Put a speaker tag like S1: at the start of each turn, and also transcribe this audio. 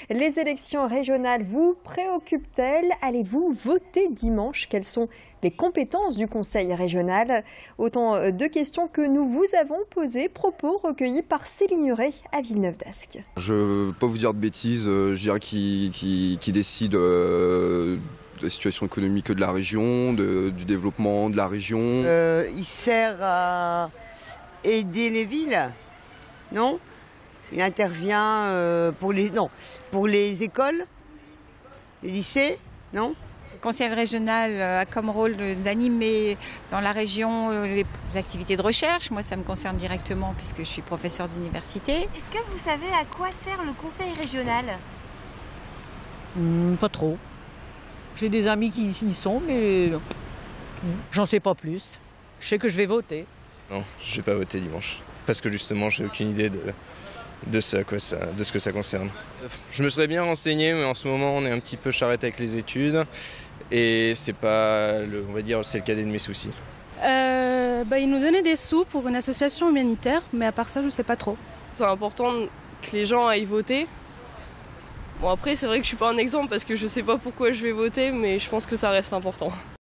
S1: Les élections régionales vous préoccupent-elles? Allez-vous voter dimanche? Quelles sont les compétences du Conseil régional? Autant de questions que nous vous avons posées, propos recueillis par Céline Huret à Villeneuve-d'Ascq.
S2: Je ne veux pas vous dire de bêtises, je dirais qui décide de la situation économique de la région, du développement de la région.
S3: Il sert à aider les villes, non? Il intervient pour les écoles, les lycées, non?
S4: Le conseil régional a comme rôle d'animer dans la région les activités de recherche. Moi, ça me concerne directement puisque je suis professeure d'université.
S5: Est-ce que vous savez à quoi sert le conseil régional?
S6: Pas trop. J'ai des amis qui y sont, mais j'en sais pas plus. Je sais que je vais voter.
S7: Non, je vais pas voter dimanche. Parce que justement, j'ai aucune idée de ce que ça concerne. Je me serais bien renseigné, mais en ce moment, on est un petit peu charrette avec les études. Et c'est pas, on va dire, c'est le cadet de mes soucis.
S8: Ils nous donnaient des sous pour une association humanitaire, mais à part ça, je sais pas trop.
S9: C'est important que les gens aillent voter. Bon, après, c'est vrai que je suis pas un exemple parce que je sais pas pourquoi je vais voter, mais je pense que ça reste important.